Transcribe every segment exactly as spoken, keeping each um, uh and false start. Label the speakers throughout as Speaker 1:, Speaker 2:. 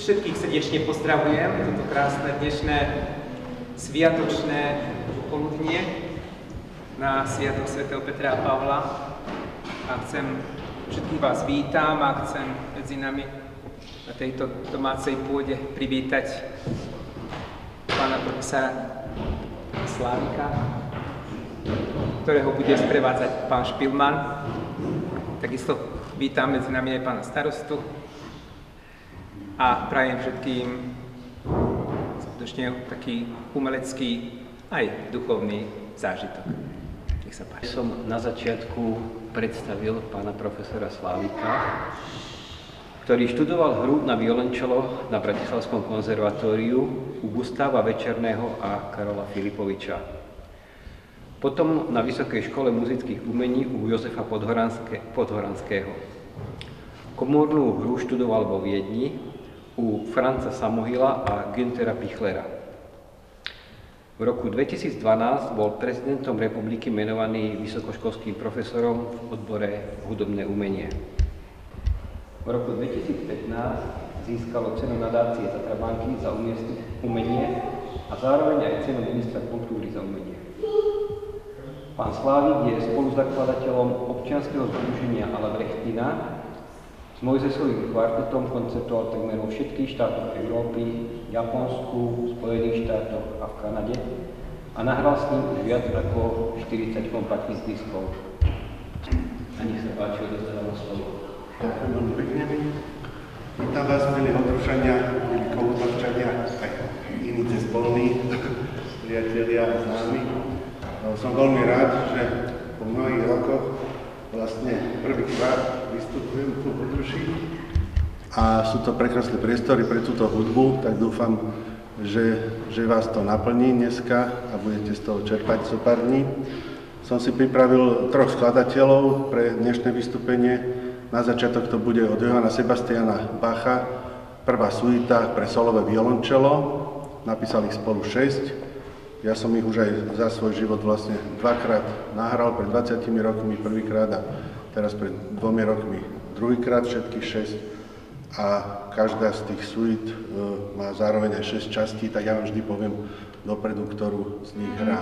Speaker 1: Všetkých srdečne pozdravujem, toto krásne dnešné sviatočné poludnie na Sviatok svätého Petra a Pavla. A chcem, všetkých vás vítam a chcem medzi nami na tejto domácej pôde privítať pána profesora Slávika, ktorého bude sprevádzať pán Špilman. Takisto vítam medzi nami aj pána starostu a prajem všetkým skutočne taký umelecký aj duchovný zážitok. Nech sa páči.
Speaker 2: Som na začiatku predstavil pána profesora Slávika, ktorý študoval hru na violončelo na Bratislavskom konzervatóriu u Gustáva Večerného a Karola Filipoviča. Potom na Vysokej škole muzických umení u Jozefa Podhoranského. Komornú hru študoval vo Viedni u Franca Samohila a Günthera Pichlera. V roku dvetisícdvanásť bol prezidentom republiky menovaný vysokoškolským profesorom v odbore hudobné umenie. V roku dvetisícpätnásť získalo cenu nadácie Tatrabanky za umenie a zároveň aj cenu ministra kultúry za umenie. Pán Slávik je spoluzakladateľom občianskeho združenia Alabrechtina. S Mojzesovým kvartetom koncertoval takmer vo všetkých štátoch Európy, Japonsku, Spojených štátoch a v Kanade a nahral s ním už viac ako štyridsať kompaktných diskov. A nech sa páči, odozdávam slovo.
Speaker 3: Ďakujem veľmi pekne. Vítam vás, milí odrušania, milí komutovčania, aj iní cezbolní priatelia a známi. Som veľmi rád, že po mnohých rokoch vlastne prvýkrát vystupujem tu v Odruši. A sú to prekrásne priestory pre túto hudbu, tak dúfam, že, že vás to naplní dneska a budete z toho čerpať zo pár dní. Som si pripravil troch skladateľov pre dnešné vystúpenie. Na začiatok to bude od Johanna Sebastiana Bacha, prvá suita pre solové violončelo. Napísali ich spolu šesť. Ja som ich už aj za svoj život vlastne dvakrát nahral, pred dvadsiatimi rokmi prvýkrát a teraz pred dvomi rokmi druhýkrát, všetkých šesť. A každá z tých suít e, má zároveň aj šesť častí, tak ja vám vždy poviem dopredu, ktorú z nich hrám.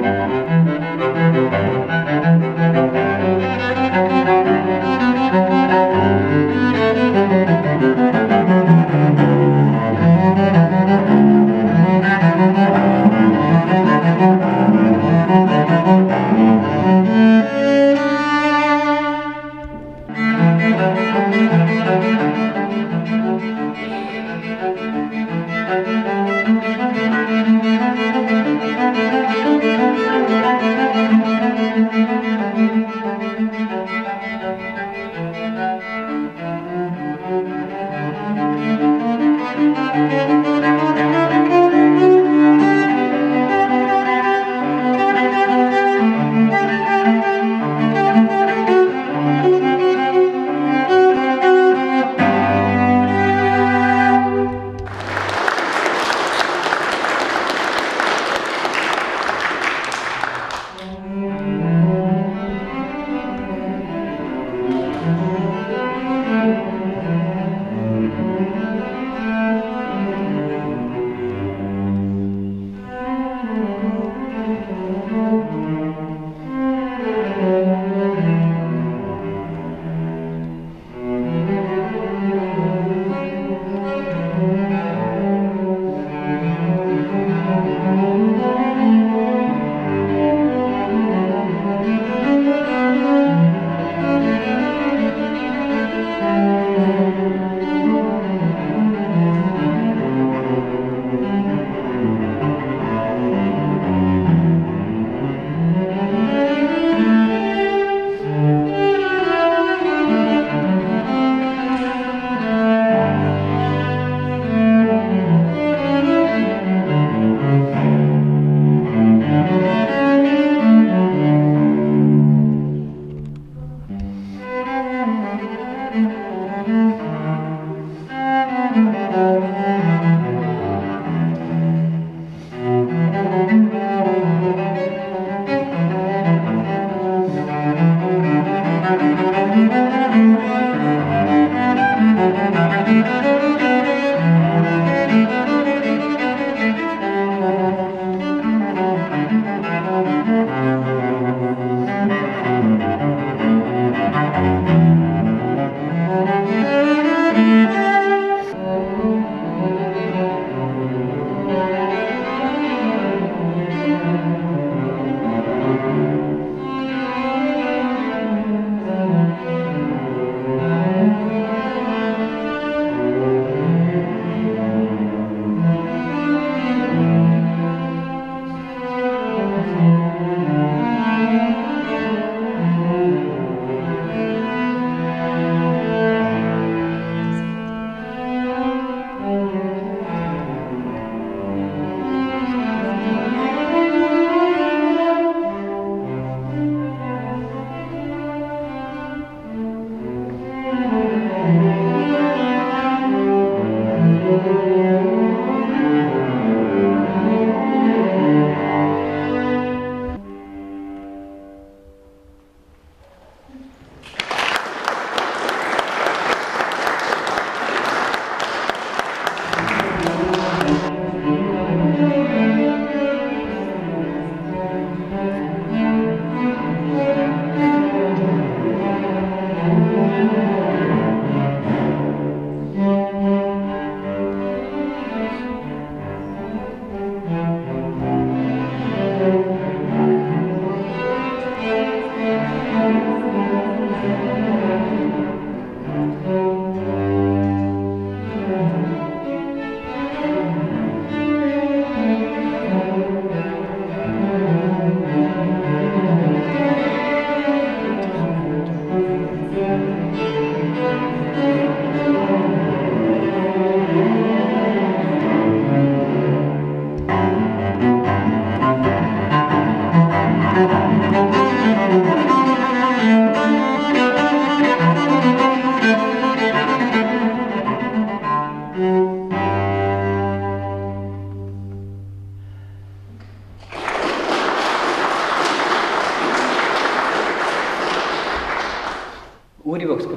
Speaker 4: Thank you.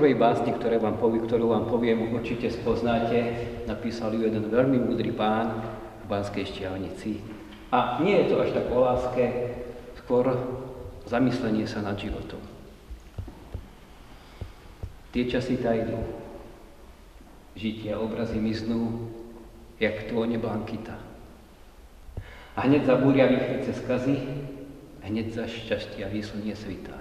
Speaker 2: prvej básni, ktoré vám poviem, ktorú vám poviem, určite spoznáte. Napísal ju jeden veľmi múdry pán v Banskej Štiavnici. A nie je to až tak o láske, skôr zamyslenie sa nad životom. Tie časy tajdú. Žitia obrazy miznú, jak tône blankita. A hneď zabúria výchrice skazy, hneď za šťastia výslnie svitá.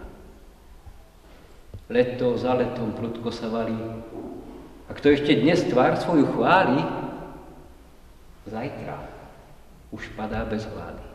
Speaker 2: Leto za letom prudko sa valí. A kto ešte dnes tvár svoju chváli, zajtra už padá bez vlády.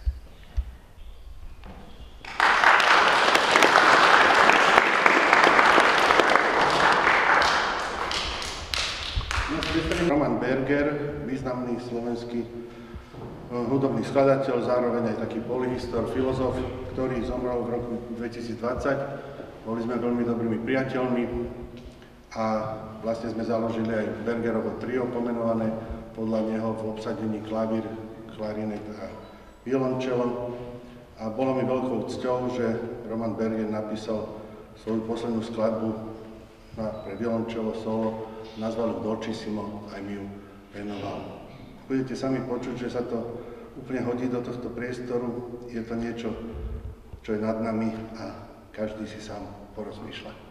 Speaker 3: Roman Berger, významný slovenský hudobný skladateľ, zároveň aj taký polyhistor, filozof, ktorý zomrel v roku dvetisícdvadsať. Boli sme veľmi dobrými priateľmi a vlastne sme založili aj Bergerovo trio, pomenované podľa neho v obsadení klavír, klarinet a violončelo. A bolo mi veľkou cťou, že Roman Berger napísal svoju poslednú skladbu na, pre violončelo solo, nazval ju Dolcissimo, aj mi ju venoval. Budete sami počuť, že sa to úplne hodí do tohto priestoru. Je to niečo, čo je nad nami a každý si sám porozmýšľa.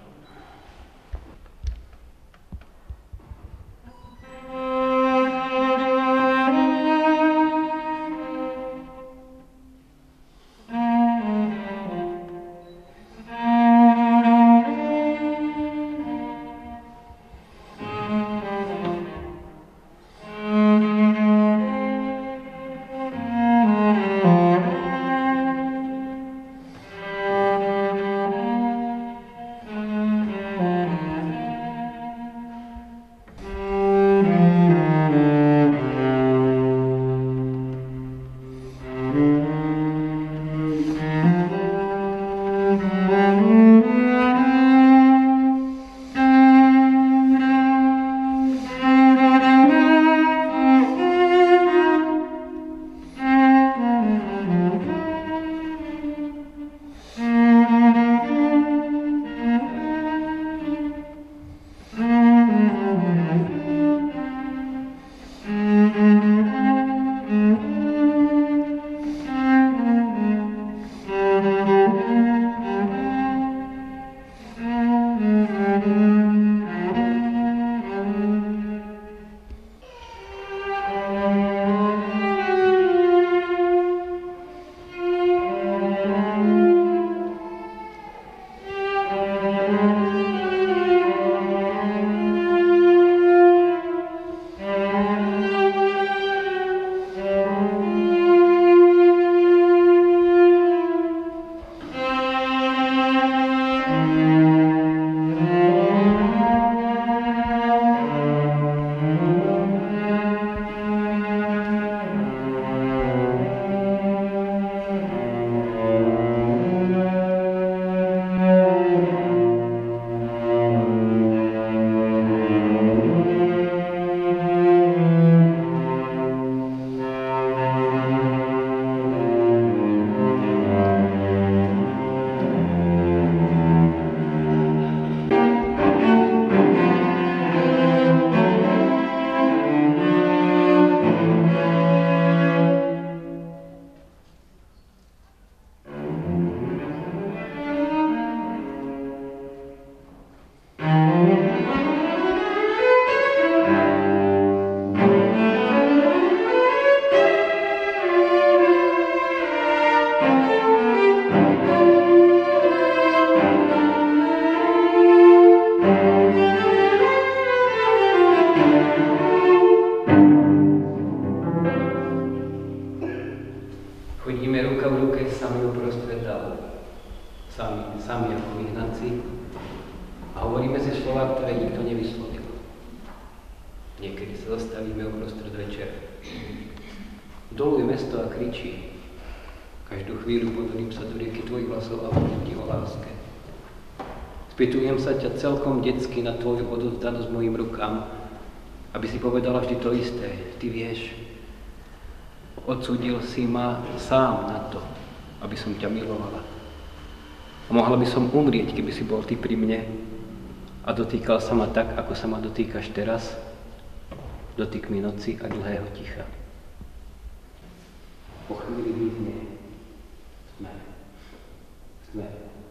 Speaker 2: Spýtujem sa ťa celkom detsky na tvoju odovzdanosť mojim rukám, aby si povedala vždy to isté. Ty vieš, odsúdil si ma sám na to, aby som ťa milovala. A mohla by som umrieť, keby si bol ty pri mne. a dotýkal sa ma tak, ako sa ma dotýkaš teraz, dotykmi noci a dlhého ticha. Po chvíli vyznie sme, sme.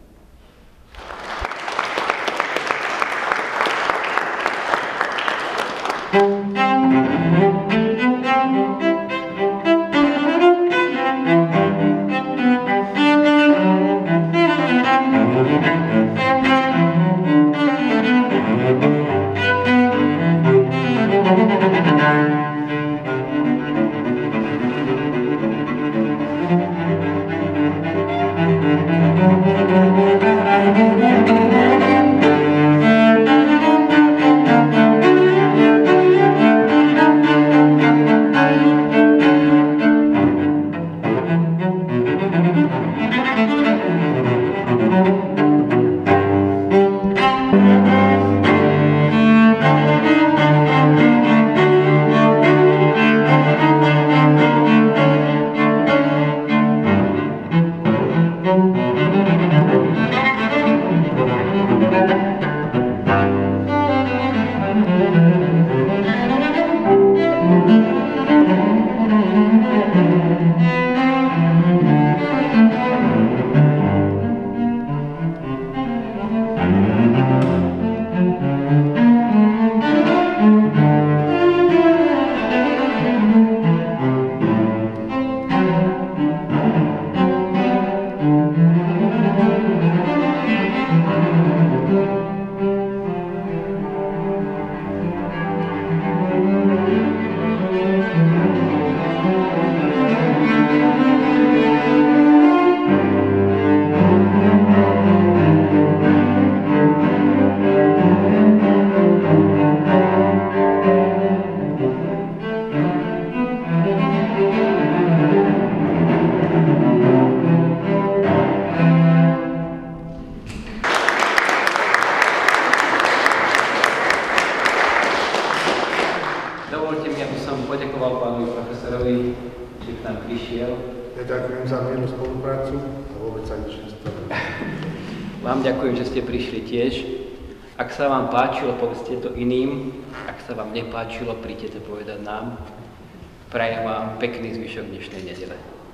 Speaker 2: Dovolte mi, aby som poďakoval pánovi profesorovi, že k nám prišiel.
Speaker 3: Ja ďakujem za milú spoluprácu a vôbec sa nič nestalo.
Speaker 2: Vám ďakujem, že ste prišli tiež. Ak sa vám páčilo, povedzte to iným. Ak sa vám nepáčilo, príďte to povedať nám. Prajem vám pekný zvyšok dnešnej nedele.